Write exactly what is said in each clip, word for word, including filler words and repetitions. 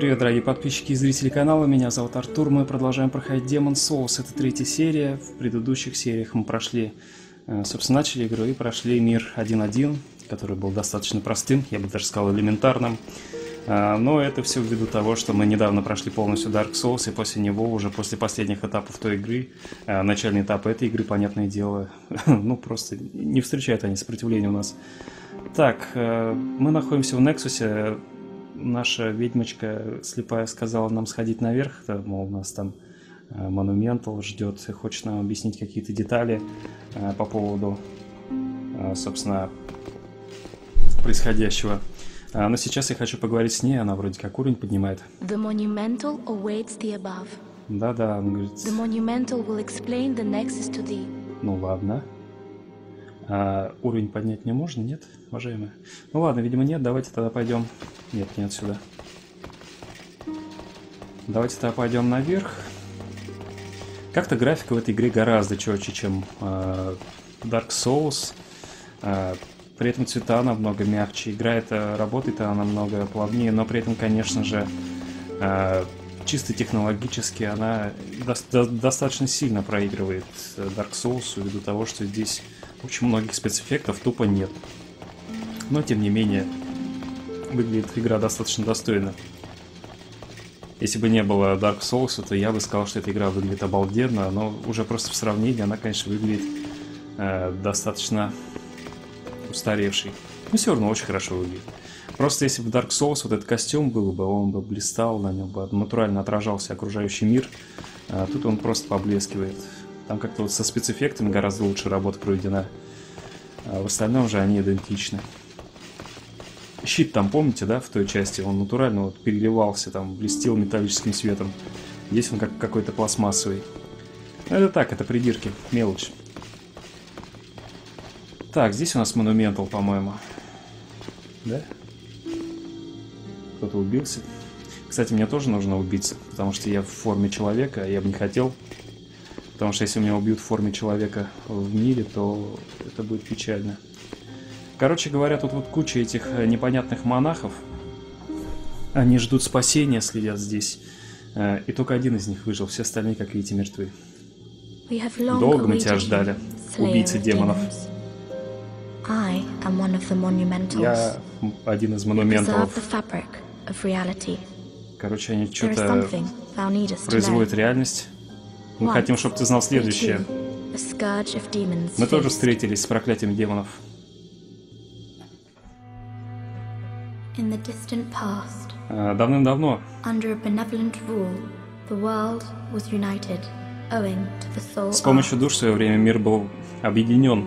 привет, дорогие подписчики и зрители канала, меня зовут Артур, мы продолжаем проходить Demon's Souls, это третья серия, в предыдущих сериях мы прошли, собственно, начали игру и прошли мир один один, который был достаточно простым, я бы даже сказал элементарным, но это все ввиду того, что мы недавно прошли полностью Dark Souls, и после него, уже после последних этапов той игры, начальный этап этой игры, понятное дело, ну просто не встречают они сопротивления у нас. Так, мы находимся в Нексусе. Наша ведьмочка слепая сказала нам сходить наверх, да, мол, нас там Монументал ждет и хочет нам объяснить какие-то детали э, по поводу, э, собственно, происходящего. А, но сейчас я хочу поговорить с ней, она вроде как уровень поднимает. The monumental awaits the above. Да-да, он говорит... The monumental will explain the nexus to thee. Ну ладно. А, уровень поднять не можно, нет, уважаемые? Ну ладно, видимо нет, давайте тогда пойдем... Нет, не отсюда. Давайте тогда пойдем наверх. Как-то графика в этой игре гораздо четче, чем э, Dark Souls. Э, при этом цвета намного мягче. Игра эта работает, она намного плавнее, но при этом, конечно же, э, чисто технологически она до до достаточно сильно проигрывает Dark Souls ввиду того, что здесь очень многих спецэффектов тупо нет. Но, тем не менее, выглядит игра достаточно достойно. Если бы не было Dark Souls, то я бы сказал, что эта игра выглядит обалденно, но уже просто в сравнении она, конечно, выглядит э, достаточно устаревшей. Но все равно очень хорошо выглядит. Просто если бы Dark Souls вот этот костюм был бы, он бы блистал, на нем бы натурально отражался окружающий мир, а тут он просто поблескивает. Там как-то вот со спецэффектами гораздо лучше работа проведена, а в остальном же они идентичны. Щит там, помните, да, в той части, он натурально вот переливался, там, блестел металлическим светом. Здесь он как какой-то пластмассовый. Но это так, это придирки, мелочь. Так, здесь у нас Монументал, по-моему. Да? Кто-то убился. Кстати, мне тоже нужно убиться, потому что я в форме человека, а я бы не хотел. Потому что если меня убьют в форме человека в мире, то это будет печально. Короче говоря, тут вот куча этих непонятных монахов. Они ждут спасения, следят здесь. И только один из них выжил, все остальные, как видите, мертвы. Долго мы тебя ждали, убийцы демонов. Я один из монументалов. Короче, они что-то производят реальность. Мы хотим, чтобы ты знал следующее. Мы тоже встретились с проклятием демонов. Давным-давно с помощью душ в свое время мир был объединен.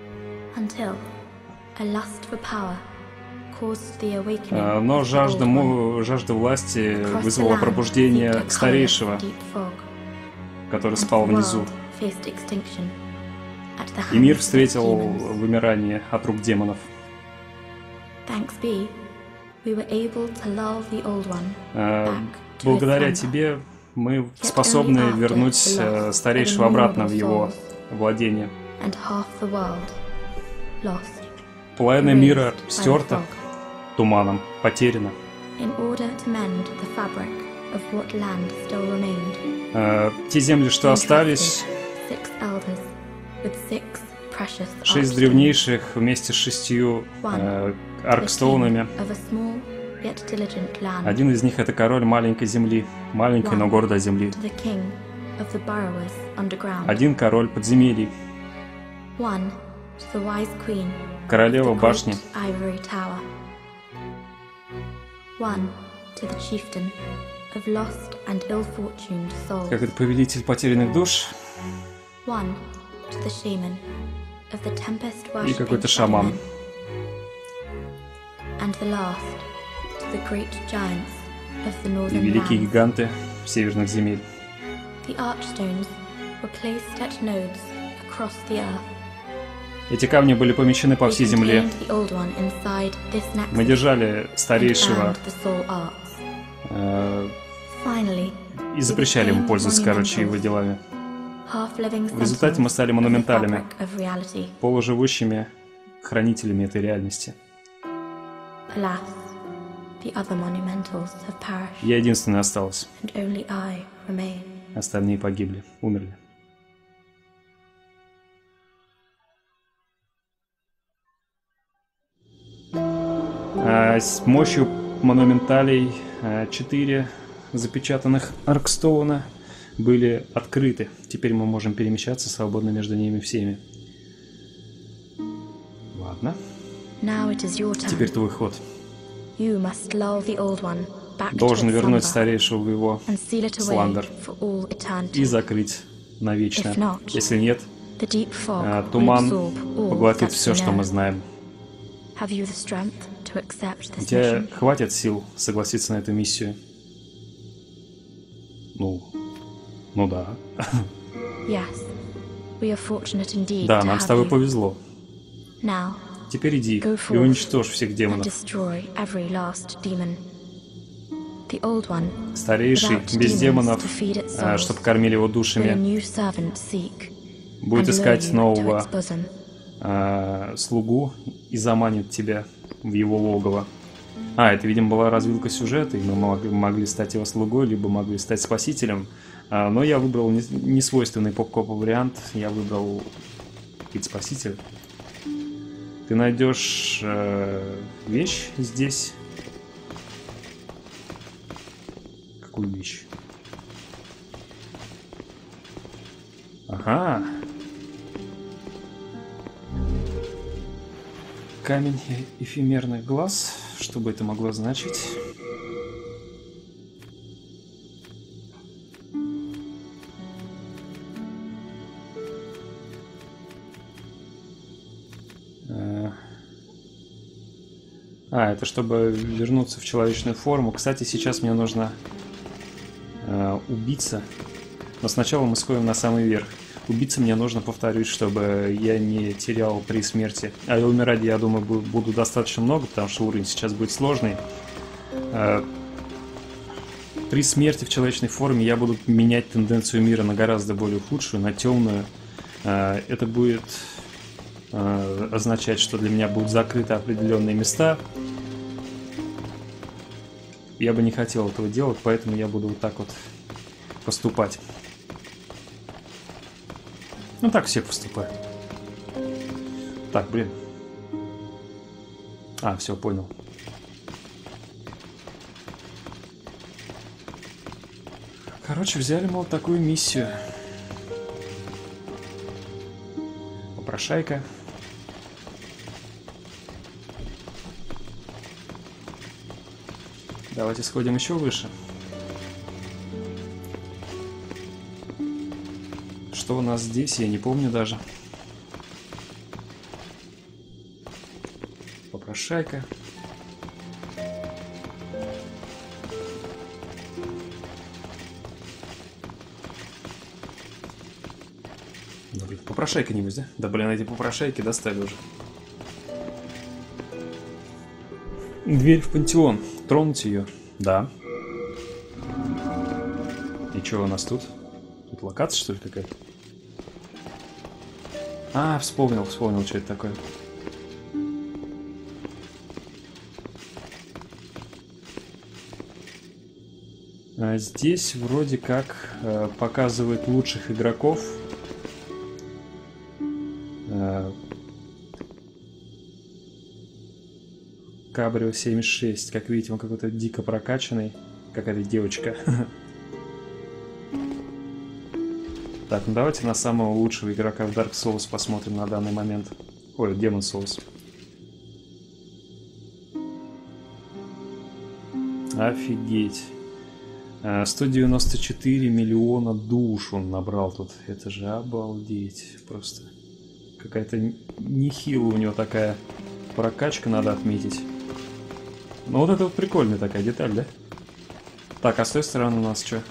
Но жажда, жажда власти вызвала пробуждение старейшего, который спал внизу. И мир встретил вымирание от рук демонов. Благодаря тебе мы способны вернуть старейшего обратно в его владение. Половина мира стерта туманом, потеряна. Те земли, что остались, шесть древнейших вместе с шестью э, аркстоунами. Один из них — это король маленькой земли, маленькой, но гордой земли. Один король подземелий. Королева башни. Как это повелитель потерянных душ. И какой-то шаман. И великие гиганты северных земель. Эти камни были помещены по всей земле. Мы держали старейшего э, и запрещали ему пользоваться, короче, его делами. В результате мы стали монументалями, полуживущими хранителями этой реальности. The other monumentals have perished, Я единственная осталась. and only I remain. Остальные погибли, умерли. А с помощью монументалей четыре запечатанных Аркстоуна были открыты. Теперь мы можем перемещаться свободно между ними всеми. Ладно. Now it is your turn. Теперь твой ход. You must lull the old one back Должен to its вернуть slumber старейшего в его and seal it away сландер for all eternity. и закрыть навечно. If not, Если нет, The deep fog а, will туман absorb all поглотит that все, you что know. мы знаем. Have you the strength to accept У this тебя mission? хватит сил согласиться на эту миссию? Ну, ну да. Yes. We are fortunate indeed Да, to нам с have тобой you. повезло. Now, Теперь иди Go и forth уничтожь всех and демонов. destroy every last demon. The old one, Старейший, without без demons демонов, to feed its а, souls, чтобы кормили его will a душами, new servant seek будет and lure искать you to нового its bosom. а, слугу и заманит тебя в его логово. А, это, видимо, была развилка сюжета, и мы мог- могли стать его слугой, либо могли стать спасителем. А, но я выбрал не- несвойственный поп-копу вариант. Я выбрал быть спасителем. Ты найдешь э, вещь здесь. Какую вещь? Ага. Камень э- эфемерных глаз. Что бы это могло значить? Э, А, это чтобы вернуться в человечную форму. Кстати, сейчас мне нужно э, убиться. Но сначала мы сходим на самый верх. Убиться мне нужно, повторюсь, чтобы я не терял при смерти. А и умирать, я думаю, бу- буду достаточно много, потому что уровень сейчас будет сложный. Э, При смерти в человечной форме я буду менять тенденцию мира на гораздо более худшую, на темную. Э, Это будет э, означать, что для меня будут закрыты определенные места. Я бы не хотел этого делать, поэтому я буду вот так вот поступать. Ну так все поступают. Так, блин. А, все, понял. Короче, взяли мы вот такую миссию. Попрошайка. Давайте сходим еще выше. Что у нас здесь, я не помню даже. Попрошайка. Да, блин, попрошайка нибудь, да? Да, блин, эти попрошайки достали уже. Дверь в пантеон. Тронуть ее? Да. И что у нас тут? Тут локация, что ли, какая-то? А, вспомнил, вспомнил, что это такое. А здесь вроде как э, показывают лучших игроков. Э, Кабрио семьдесят шесть. Как видите, он какой-то дико прокачанный. Какая-то девочка. Так, ну давайте на самого лучшего игрока в Dark Souls посмотрим на данный момент. Ой, Demon Souls. Офигеть. сто девяносто четыре миллиона душ он набрал тут. Это же обалдеть. Просто какая-то нехилая у него такая прокачка, надо отметить. Ну вот это вот прикольная такая деталь, да? Так, а с той стороны у нас что?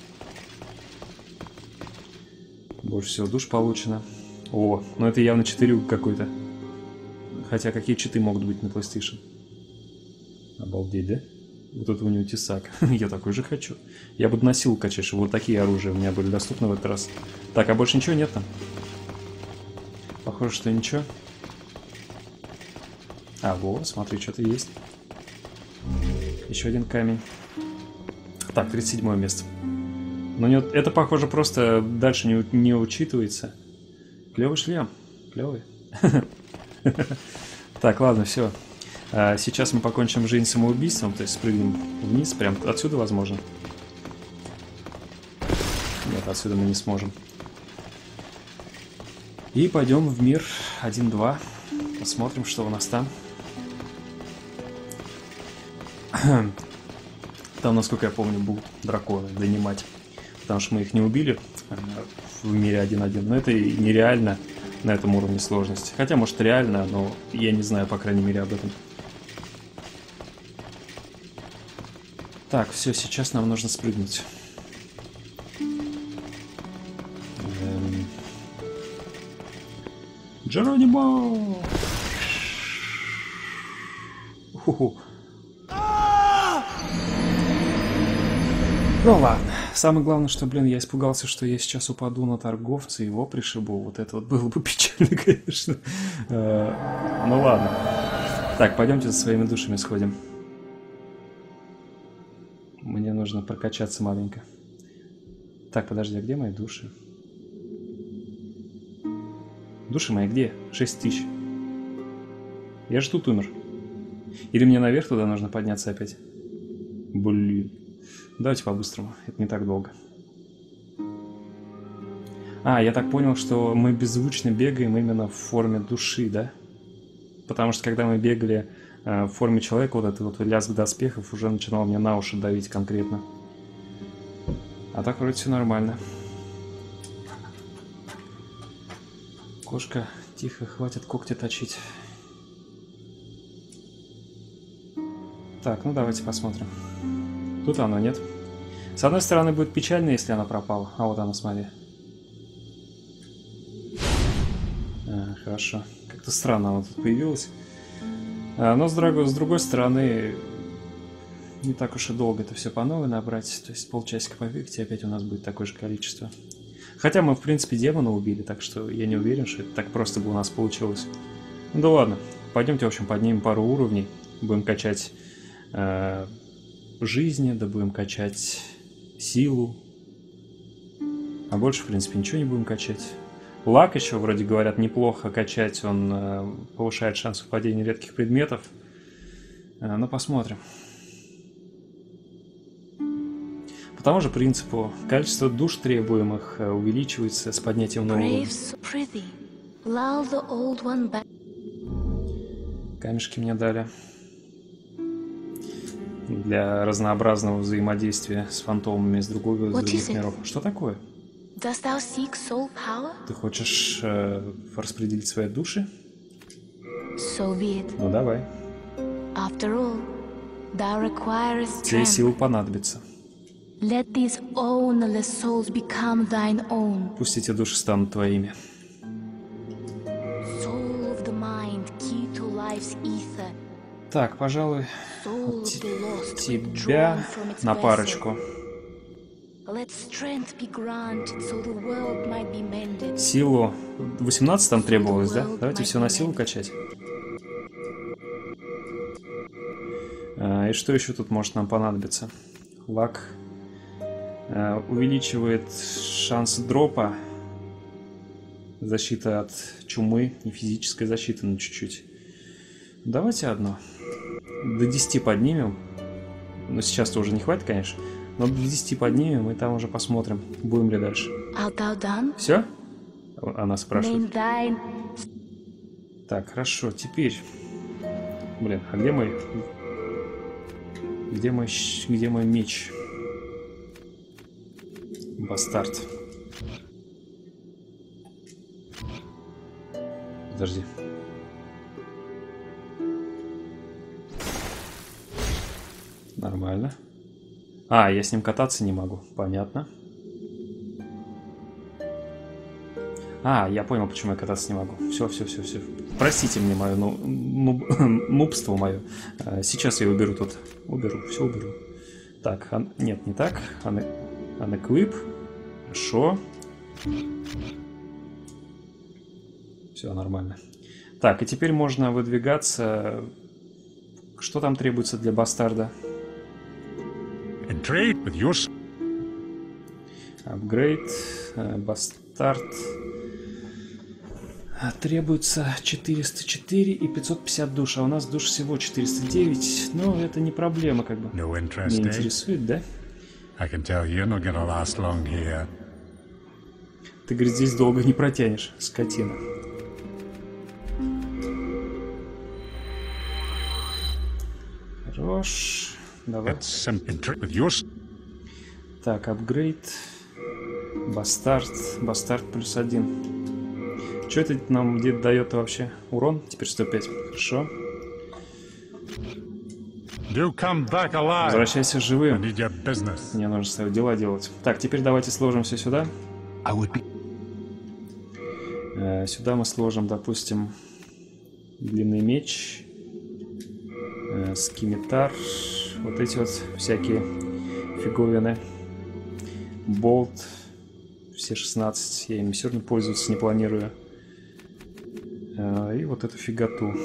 Больше всего душ получено. О, ну это явно четырюк какой-то. Хотя какие читы могут быть на PlayStation? Обалдеть, да? Вот это у него тесак. Я такой же хочу. Я бы носил качать, чтобы вот такие оружия у меня были доступны в этот раз. Так, а больше ничего нет там? Похоже, что ничего. А, вот, смотри, что-то есть. Еще один камень. Так, тридцать седьмое место. Но не, это, похоже, просто дальше не, не учитывается. Клевый шлем. Клевый. Так, ладно, все. Сейчас мы покончим жизнь самоубийством, то есть спрыгнем вниз, прям отсюда возможно. Нет, отсюда мы не сможем. И пойдем в мир один-два. Посмотрим, что у нас там. Там, насколько я помню, будут драконы донимать. Потому что мы их не убили в мире один-один. Но это и нереально на этом уровне сложности. Хотя, может, реально, но я не знаю, по крайней мере, об этом. Так, все, сейчас нам нужно спрыгнуть. Эм... Джеронимо! Ху-ху. Ну ладно. Самое главное, что, блин, я испугался, что я сейчас упаду на торговца и его пришибу. Вот это вот было бы печально, конечно. Ну ладно. Так, пойдемте за своими душами сходим. Мне нужно прокачаться маленько. Так, подожди, а где мои души? Души мои где? шесть тысяч. Я же тут умер. Или мне наверх туда нужно подняться опять? Блин. Давайте по-быстрому. Это не так долго. А, я так понял, что мы беззвучно бегаем именно в форме души, да? Потому что когда мы бегали э, в форме человека, вот этот вот лязг доспехов уже начинал мне на уши давить конкретно. А так вроде все нормально. Кошка, тихо, хватит когти точить. Так, ну давайте посмотрим. Тут оно, нет? С одной стороны, будет печально, если она пропала. А вот она, смотри. А, хорошо. Как-то странно она тут появилась. А, но с другой, с другой стороны, не так уж и долго это все по новой набрать. То есть полчасика побегать, и опять у нас будет такое же количество. Хотя мы, в принципе, демона убили, так что я не уверен, что это так просто бы у нас получилось. Ну да ладно. Пойдемте, в общем, поднимем пару уровней. Будем качать э, жизни, да будем качать силу. А больше, в принципе, ничего не будем качать. Лак еще, вроде говорят, неплохо качать. Он э, повышает шанс выпадения редких предметов. Э, но посмотрим. По тому же принципу, количество душ требуемых э, увеличивается с поднятием нового уровня. Камешки мне дали. Для разнообразного взаимодействия с фантомами из, другого, из других миров. Что такое? Ты хочешь э, распределить свои души? So ну давай. All, тебе силы понадобится. Let these ownerless souls become thine own. Пусть эти души станут твоими. Soul of the mind, key to life's ether. Так, пожалуй, вот тебя на парочку. Силу восемнадцать там требовалось, да? Давайте все на силу качать. А, и что еще тут может нам понадобиться? Лак а, увеличивает шанс дропа. Защита от чумы, не физическая защита, но чуть-чуть. Давайте одно. До десяти поднимем. Но сейчас-то уже не хватит, конечно. Но до десяти поднимем, и там уже посмотрим, будем ли дальше. Все? Она спрашивает. Так, хорошо, теперь. Блин, а где мой... Где мой... Где мой меч? Бастард. Подожди. Нормально. А, я с ним кататься не могу. Понятно. А, я понял, почему я кататься не могу. Все, все, все, все. Простите мне мое ну, нуб, нубство мое. Сейчас я уберу тут. Уберу, все уберу. Так, ан... нет, не так. Unequip. Хорошо. Все нормально. Так, и теперь можно выдвигаться. Что там требуется для бастарда? Intrigued with your... Апгрейд. Бастард. Требуется четыреста четыре и пятьсот пятьдесят душ, а у нас душ всего четыреста девять. Но это не проблема, как бы. No interest, Не eh? интересует, да? I can tell you're not gonna last long here. Ты, говорит, здесь долго не протянешь, скотина. Хорош. Давай. It's some intrigue with your... Так, апгрейд. Бастард. Бастард плюс один. Что это нам где-то дает вообще? Урон? Теперь сто пять. Хорошо. Do come back alive. Возвращайся I живым. need your business. Мне нужно свои дела делать. Так, теперь давайте сложим все сюда. I would be... Э, Сюда мы сложим, допустим, длинный меч, э, скимитар, вот эти вот всякие фиговины, болт, все шестнадцать, я ими все равно пользоваться не планирую. Э, И вот эту фиготу.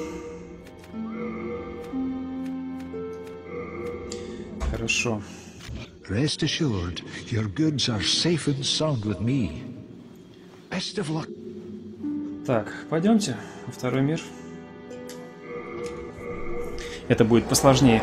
Хорошо. Rest assured, your goods are safe and sound with me. Best of luck. Так, пойдемте во второй мир. Это будет посложнее.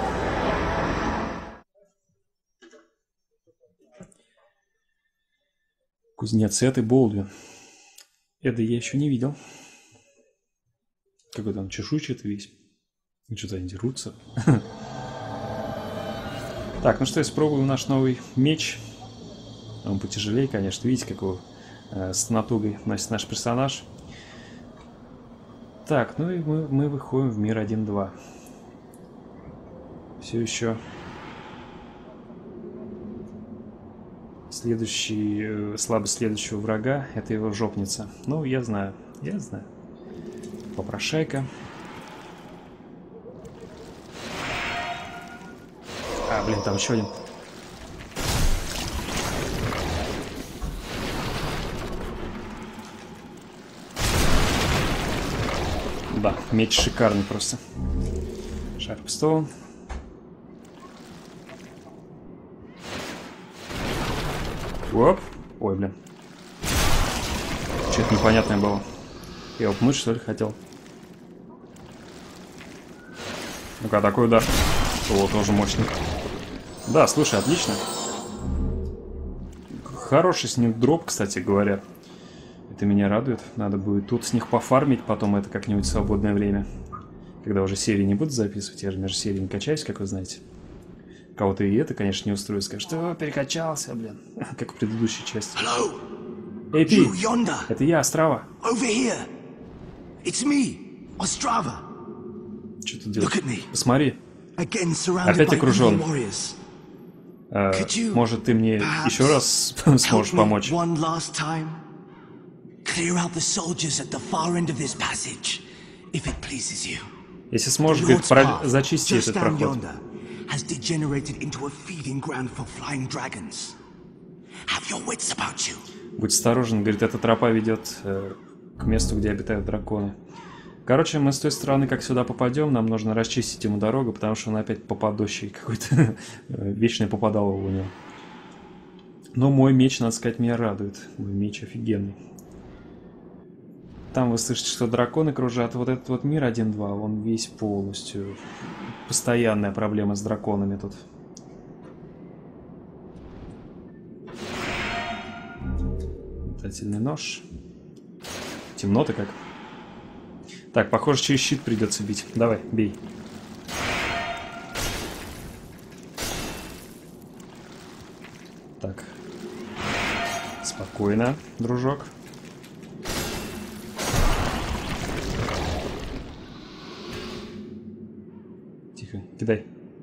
Кузнец Эд и Болдвин. Эда я еще не видел. Какой там чешуйчатый весь. И что-то они дерутся. Так, ну что, испробуем наш новый меч. Он потяжелее, конечно. Видите, какого э, с натугой носит наш персонаж. Так, ну и мы, мы выходим в мир один-два. Все еще следующий, э, слабость следующего врага — это его жопница. Ну, я знаю, я знаю. Попрошайка. А, блин, там еще один. Да, меч шикарный просто. Шарпстоун. Оп. Ой, блин. Что-то непонятное было. Я его пнуть, что ли, хотел? Ну-ка, такой удар. О, тоже мощный. Да, слушай, отлично. Хороший с них дроп, кстати говоря. Это меня радует. Надо будет тут с них пофармить потом это как-нибудь в свободное время. Когда уже серии не буду записывать. Я же между серией не качаюсь, как вы знаете. Кого-то и это, конечно, не устроит. Скажет, что перекачался, блин. Как в предыдущей части. Эй, ты! Это я, Острава. Что ты делаешь? Посмотри. Опять окружен. А, может, ты мне еще раз сможешь помочь? Если сможешь, говорит, про... зачисти этот проход. Будь осторожен, говорит, эта тропа ведет э, к месту, где обитают драконы. Короче, мы с той стороны, как сюда попадем, нам нужно расчистить ему дорогу, потому что он опять попадущий какой-то. Вечное попадало у него. Но мой меч, надо сказать, меня радует. Мой меч офигенный. Там вы слышите, что драконы кружат. Вот этот вот мир один-два, он весь полностью. Постоянная проблема с драконами тут. Метательный нож. Темно-то как. Так, похоже, через щит придется бить. Давай, бей. Так. Спокойно, дружок. Тихо, кидай.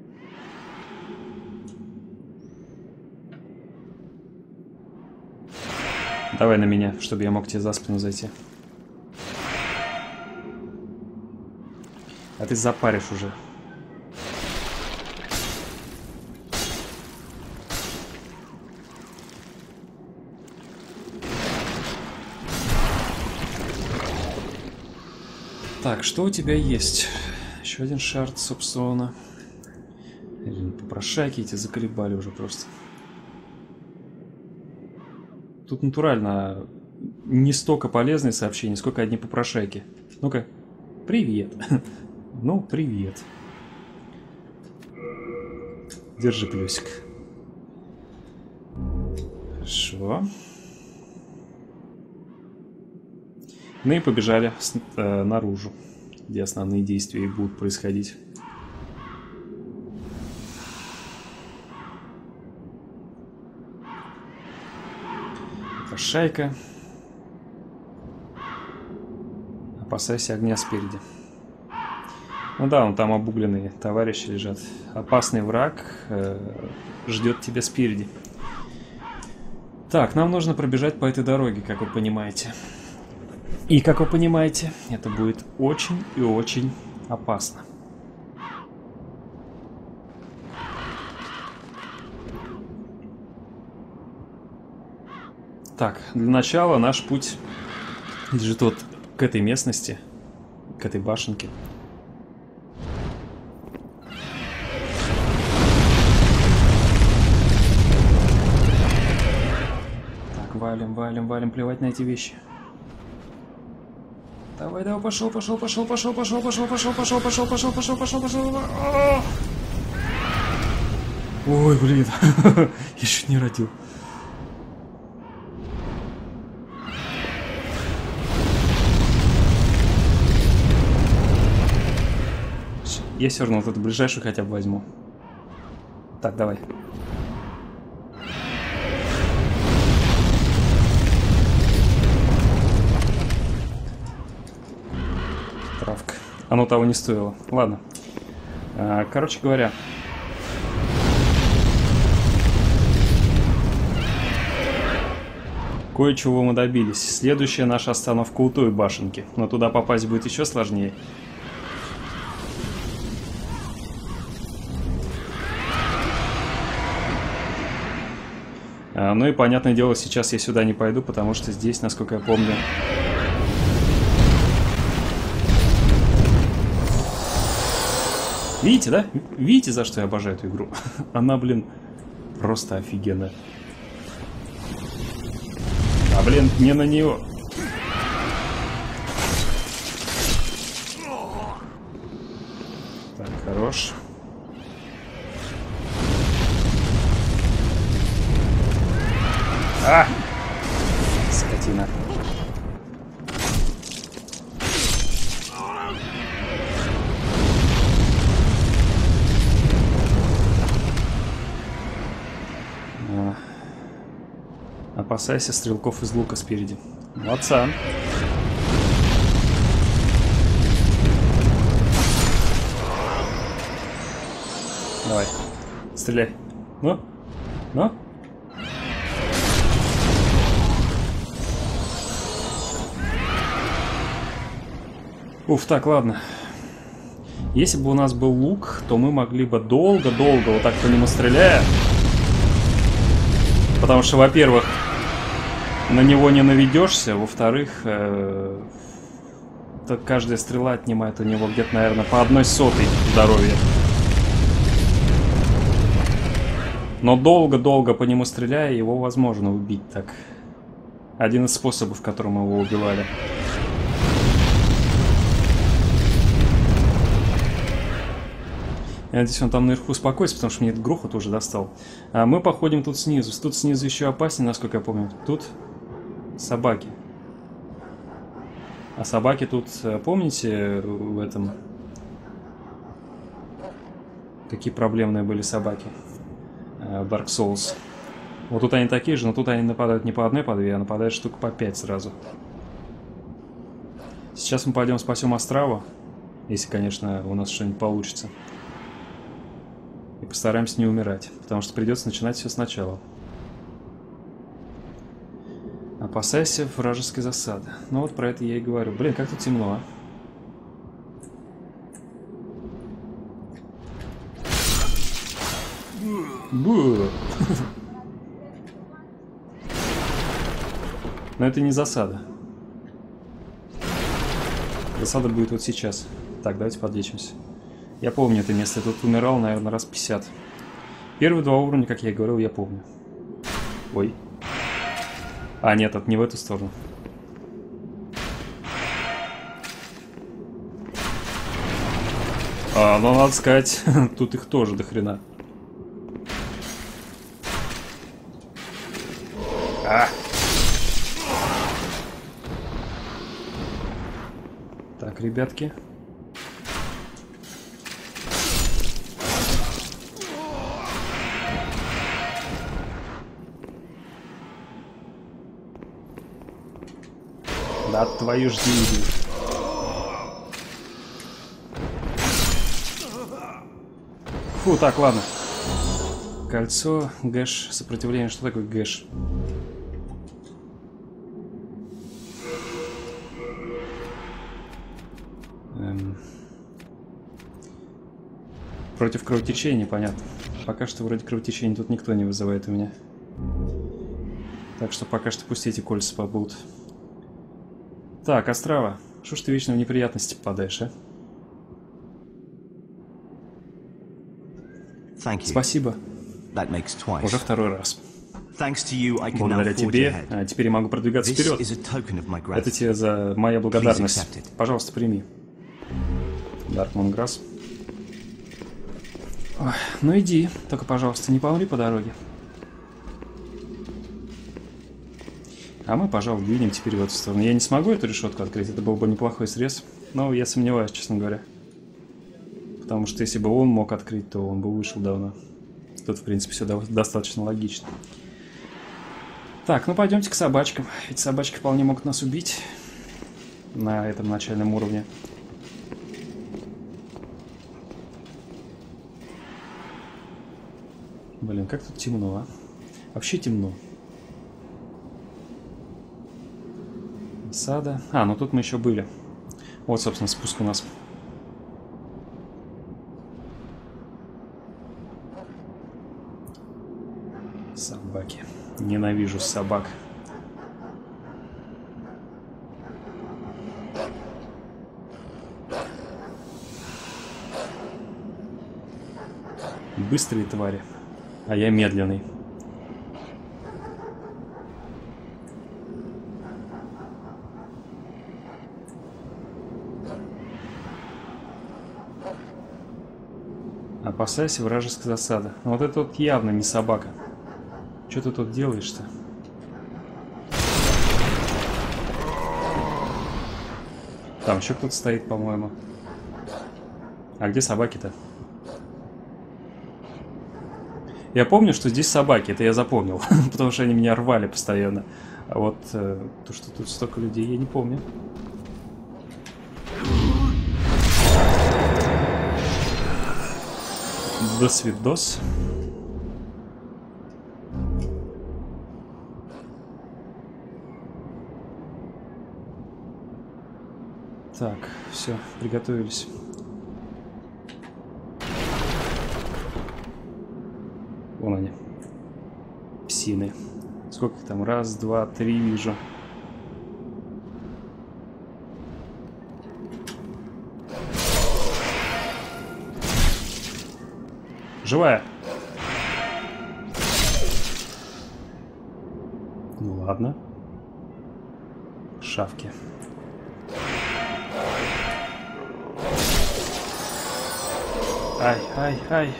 Давай на меня, чтобы я мог тебе за спину зайти. А ты запаришь уже. Так, что у тебя есть? Еще один шард, собственно. Попрошайки эти заколебали уже просто. Тут натурально не столько полезные сообщения, сколько одни попрошайки. Ну-ка, привет. Ну, привет. Держи плюсик. Хорошо. Ну и побежали с, э, наружу, где основные действия и будут происходить. Шайка. Опасайся огня спереди. Ну да, вон там обугленные товарищи лежат. Опасный враг э, ждет тебя спереди. Так, нам нужно пробежать по этой дороге, как вы понимаете. И, как вы понимаете, это будет очень и очень опасно. Так, для начала наш путь лежит вот к этой местности, к этой башенке. Так, валим, валим, валим, плевать на эти вещи. Давай, давай, пошел, пошел, пошел, пошел, пошел, пошел, пошел, пошел, пошел, пошел, пошел, пошел, пошел. Ой, блин, я чуть не родил. Я все равно вот эту ближайшую хотя бы возьму. Так, давай. Травка. Оно того не стоило. Ладно. А, короче говоря. Кое-чего мы добились. Следующая наша остановка у той башенки. Но туда попасть будет еще сложнее. Ну и, понятное дело, сейчас я сюда не пойду, потому что здесь, насколько я помню... Видите, да? Видите, за что я обожаю эту игру? Она, блин, просто офигенная. А, блин, не на нее. Так, хорош. А! Скотина. А. Опасайся стрелков из лука спереди. Молодца. Давай. Стреляй. Ну? Ну? Уф, так, ладно. Если бы у нас был лук, то мы могли бы долго-долго вот так по нему стреляя. Потому что, во-первых, на него не наведешься, во-вторых, э, каждая стрела отнимает у него где-то, наверное, по одной сотой здоровья. Но долго-долго по нему стреляя, его возможно убить так. Один из способов, которым мы его убивали. Я надеюсь, он там наверху успокоится, потому что мне этот грохот уже достал. А мы походим тут снизу. Тут снизу еще опаснее, насколько я помню. Тут собаки. А собаки тут, помните, в этом... Какие проблемные были собаки в Dark Souls. Вот тут они такие же, но тут они нападают не по одной, по две, а нападают штук по пять сразу. Сейчас мы пойдем спасем Острову. Если, конечно, у нас что-нибудь получится. И постараемся не умирать, потому что придется начинать все сначала. Опасайся вражеской засады. Ну вот про это я и говорю. Блин, как тут темно, а? Но это не засада. Засада будет вот сейчас. Так, давайте подлечимся. Я помню это место. Я тут умирал, наверное, раз пятьдесят. Первые два уровня, как я и говорил, я помню. Ой. А, нет, это не в эту сторону. А, ну, надо сказать, тут их тоже до хрена. А! Так, ребятки. Да твою ж дивизию. Фу, так, ладно. Кольцо, гэш, сопротивление. Что такое гэш? Эм... Против кровотечения, понятно. Пока что вроде кровотечения тут никто не вызывает у меня. Так что пока что пусть эти кольца побудут. Так, Острова. Что ж ты вечно в неприятности попадаешь, а? Спасибо. Уже второй раз. Благодаря тебе, а теперь я могу продвигаться вперед. Это тебе за моя благодарность. Пожалуйста, прими. Даркмунграсс. Ну иди, только, пожалуйста, не помри по дороге. А мы, пожалуй, двинем теперь в эту сторону. Я не смогу эту решетку открыть, это был бы неплохой срез. Но я сомневаюсь, честно говоря. Потому что если бы он мог открыть, то он бы вышел давно. Тут, в принципе, все достаточно логично. Так, ну пойдемте к собачкам. Эти собачки вполне могут нас убить на этом начальном уровне. Блин, как тут темно, а? Вообще темно. Сада. А, ну тут мы еще были. Вот, собственно, спуск у нас. Собаки. Ненавижу собак. Быстрые твари. А я медленный. Опасайся вражеской засады. Вот это вот явно не собака. Что ты тут делаешь-то? Там еще кто-то стоит, по-моему. А где собаки-то? Я помню, что здесь собаки, это я запомнил. Потому что они меня рвали постоянно. А вот э, то, что тут столько людей, я не помню. До свидос. Так, все, приготовились. Вон они. Псины. Сколько их там? Раз, два, три вижу. Живая. Ну ладно. Шавки. Ай, ай, ай.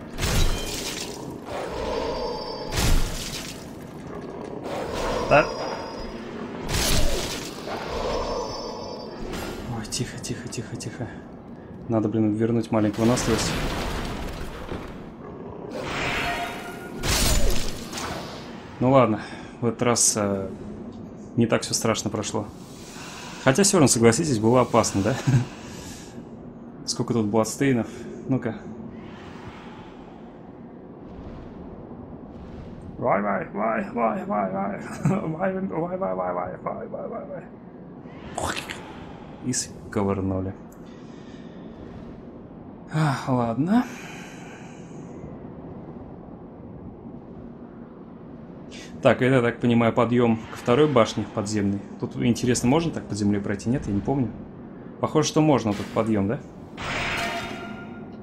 Так. Ой, тихо, тихо, тихо, тихо. Надо, блин, вернуть маленького выносливость. Ну ладно, в этот раз э, не так все страшно прошло. Хотя все равно, согласитесь, было опасно, да? Сколько тут бладстейнов? Ну-ка. Вай, вай, вай, вай, вай, вай, вай, вай, вай, вай, вай, вай, вай, вай, вай. И сковырнули. А, ладно. Так, это, я так понимаю, подъем ко второй башне подземной. Тут, интересно, можно так под землей пройти? Нет, я не помню. Похоже, что можно тут подъем, да?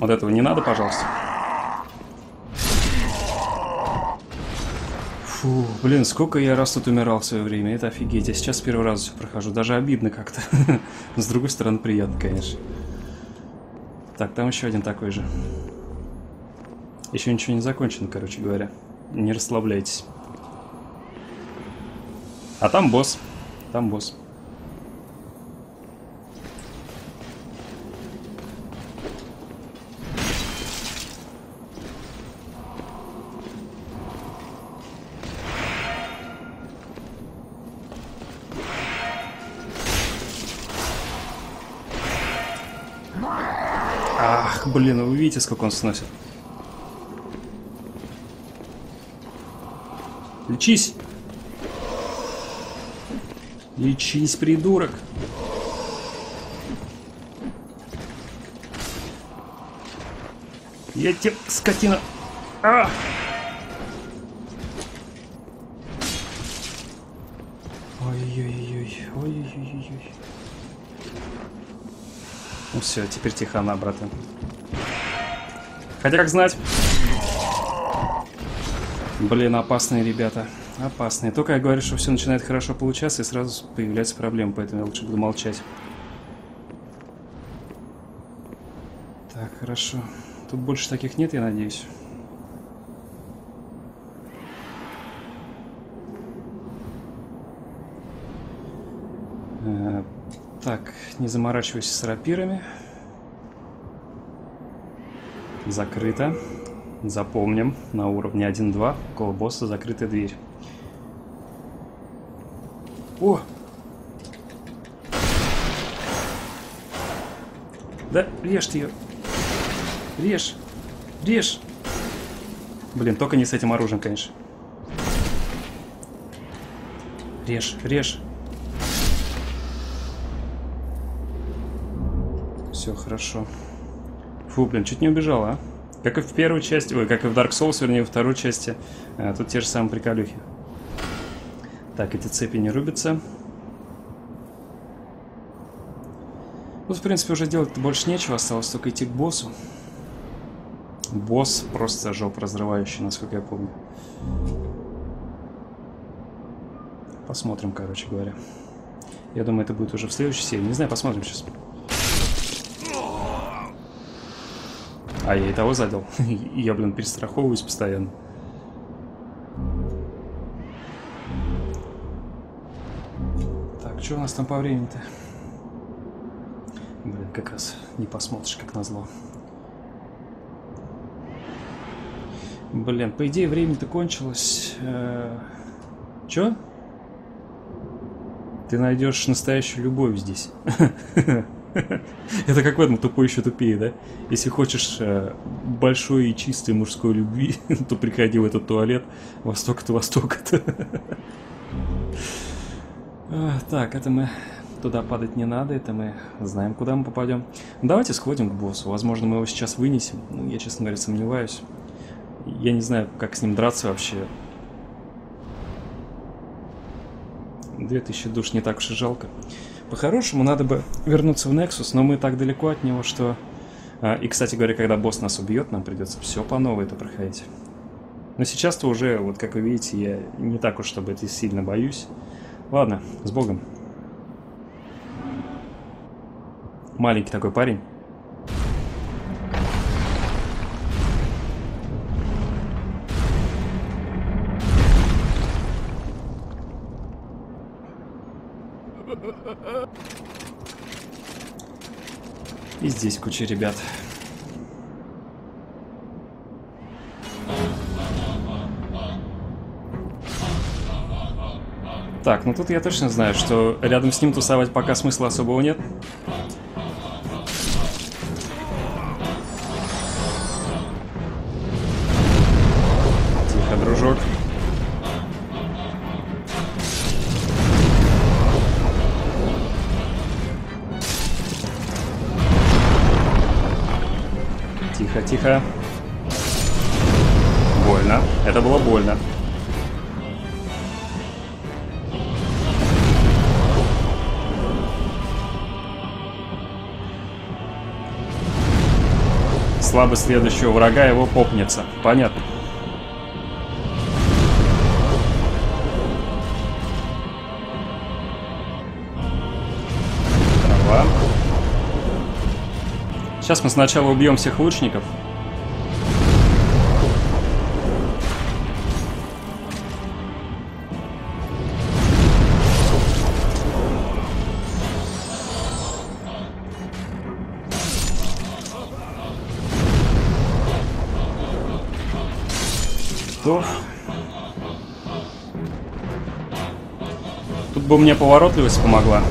Вот этого не надо, пожалуйста. Фу, блин, сколько я раз тут умирал в свое время. Это офигеть. Я сейчас первый раз все прохожу. Даже обидно как-то. С другой стороны, приятно, конечно. Так, там еще один такой же. Еще ничего не закончено, короче говоря. Не расслабляйтесь. А там босс. Там босс. Ах, блин, вы видите, сколько он сносит. Лечись! Лечись, придурок! Я тебе, скотина! А! Ой-ой-ой, ой-ой-ой. Ну все, теперь тихо, брата. Хотя как знать. Блин, опасные ребята. Опасные. Только я говорю, что все начинает хорошо получаться, и сразу появляются проблемы, поэтому я лучше буду молчать. Так, хорошо. Тут больше таких нет, я надеюсь. Э, так, не заморачивайся с рапирами. Закрыто. Запомним, на уровне один-два около босса закрытая дверь. О! Да, режь ее. Режь. Режь. Блин, только не с этим оружием, конечно. Режь, режь. Все хорошо. Фу, блин, чуть не убежала, а? Как и в первой части, ой, как и в Dark Souls, вернее, во второй части. А, тут те же самые приколюхи. Так, эти цепи не рубятся. Тут, в принципе, уже делать больше нечего. Осталось только идти к боссу. Босс просто жопа разрывающий, насколько я помню. Посмотрим, короче говоря. Я думаю, это будет уже в следующей серии. Не знаю, посмотрим сейчас. А, я и того задел. Я, блин, перестраховываюсь постоянно. Так, что у нас там по времени-то? Блин, как раз не посмотришь, как назло. Блин, по идее, время-то кончилось. Э-э- Чё? Ты найдешь настоящую любовь здесь. Это как в этом «Тупой еще тупее», да? Если хочешь э, большой и чистой мужской любви, то приходи в этот туалет. Восток-то, Восток-то. Так, это мы... Туда падать не надо, это мы знаем, куда мы попадем. Давайте сходим к боссу. Возможно, мы его сейчас вынесем. Ну, я, честно говоря, сомневаюсь. Я не знаю, как с ним драться вообще. Две тысячи душ не так уж и жалко. По-хорошему, надо бы вернуться в Nexus, но мы так далеко от него, что... А, и, кстати говоря, когда босс нас убьет, нам придется все по новой это проходить. Но сейчас-то уже, вот как вы видите, я не так уж, чтобы это сильно боюсь. Ладно, с Богом. Маленький такой парень. И здесь куча ребят. Так, ну тут я точно знаю, что рядом с ним тусовать пока смысла особого нет. Тихо, дружок. Тихо, тихо. Больно. Это было больно. слабость следующего врага его попнется. Понятно. Трава. Сейчас мы сначала убьем всех лучников. Тут бы мне поворотливость помогла.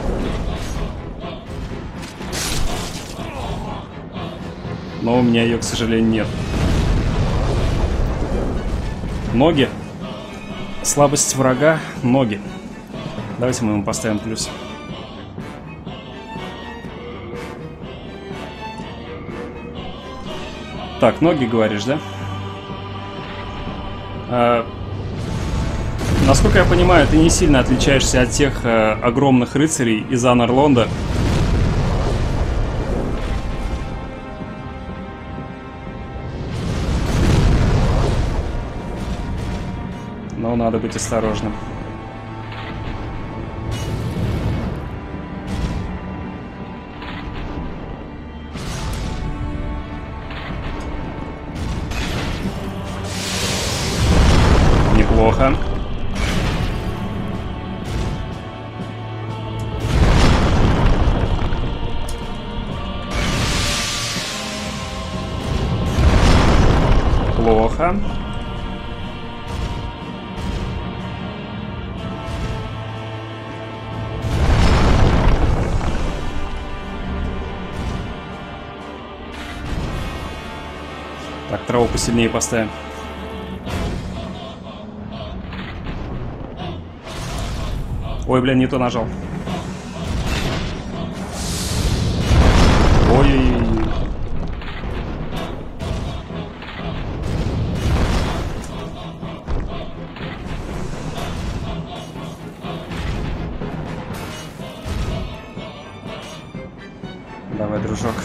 Но у меня ее, к сожалению, нет. Ноги. Слабость врага. Ноги. Давайте мы ему поставим плюс. Так, ноги говоришь, да? А, насколько я понимаю, ты не сильно отличаешься от тех а, огромных рыцарей из Анарлонда. Но надо быть осторожным. Неплохо. Плохо. Так, траву посильнее поставим. Ой, блин, не то нажал. Ой-ой-ой. Давай, дружок.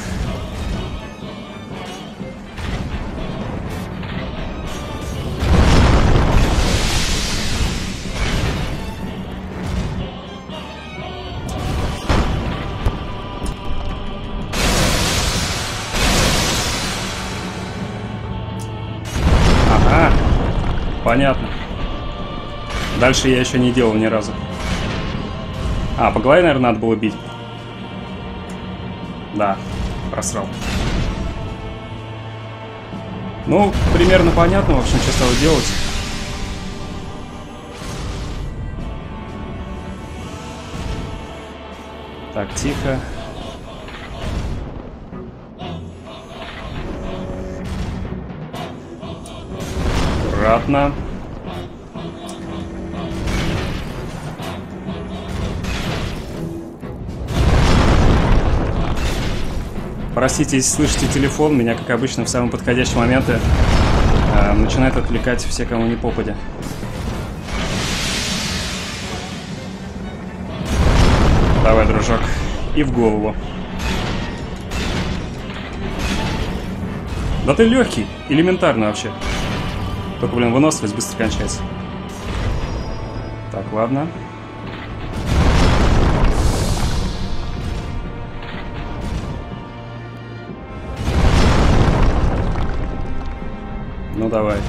Понятно. Дальше я еще не делал ни разу. А, по голове, наверное, надо было бить. Да, просрал. Ну, примерно понятно, в общем, что стало делать. Так, тихо. Аккуратно. Простите, если слышите телефон, меня, как обычно, в самые подходящие моменты э, начинает отвлекать все, кому не попадя. Давай, дружок. И в голову. Да ты легкий, элементарно вообще. Только, блин, выносливость быстро кончается. Так, ладно. Ну, давай.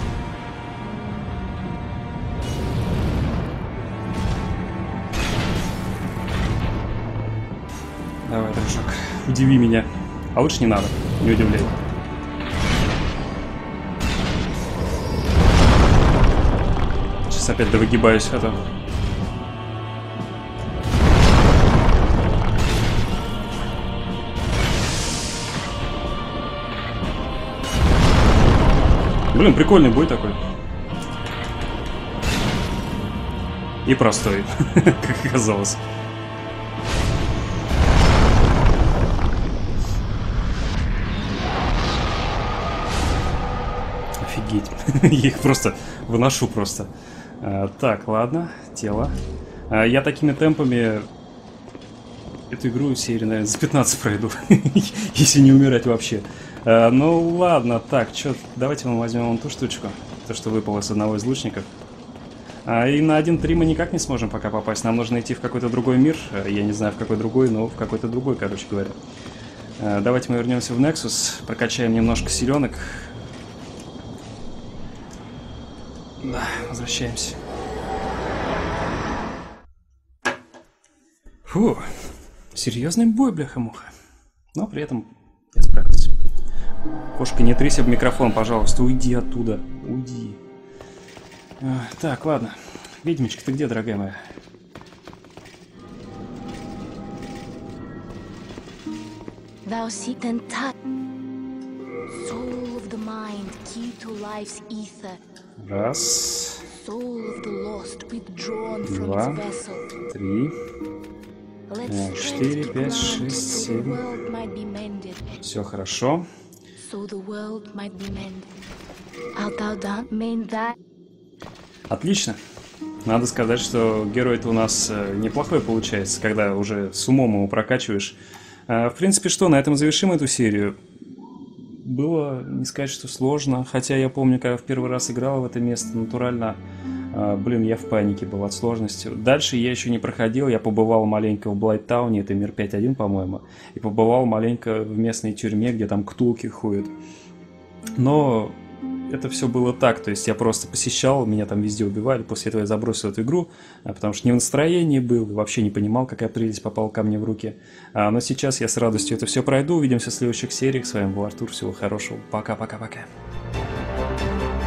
Давай, дружок. Удиви меня. А лучше не надо. Не удивляй. Сейчас опять довыгибаюсь, а то... Блин, прикольный бой такой. И простой, как оказалось. Офигеть. Я их просто выношу просто. А, так, ладно. Тело. А, я такими темпами эту игру серии, наверное, за пятнадцать пройду. Если не умирать вообще. А, ну ладно, так, чё, давайте мы возьмем вон ту штучку. То, что выпало с одного из лучников. А, и на один три мы никак не сможем пока попасть. Нам нужно идти в какой-то другой мир. Я не знаю, в какой другой, но в какой-то другой, короче говоря. А, давайте мы вернемся в Nexus, прокачаем немножко силенок. Да, возвращаемся. Фу, серьезный бой, бляха-муха. Но при этом я справился. Кошка, не трись об микрофон, пожалуйста, уйди оттуда, уйди. А, так, ладно. Ведьмичка, ты где, дорогая моя? Thou seek then touch. Soul of the mind, key to life's ether. Раз. Soul of the lost, withdrawn from Два. its vessel. Три. Let's четыре, strength пять, grant шесть, so the семь. world might be mended. Все хорошо. So the world might be mended. Art thou done? Mean that? Отлично. Надо сказать, что герой-то у нас э, неплохой получается, когда уже с умом его прокачиваешь. А, в принципе, что, на этом завершим эту серию. Было, не сказать, что сложно, хотя я помню, когда в первый раз играл в это место, натурально, э, блин, я в панике был от сложности. Дальше я еще не проходил, я побывал маленько в Блайттауне, это мир пять один, по-моему, и побывал маленько в местной тюрьме, где там ктулки ходят. Но это все было так, то есть я просто посещал, меня там везде убивали, после этого я забросил эту игру, потому что не в настроении был, вообще не понимал, какая прелесть попала ко мне в руки. А, но сейчас я с радостью это все пройду, увидимся в следующих сериях. С вами был Артур, всего хорошего, пока-пока-пока.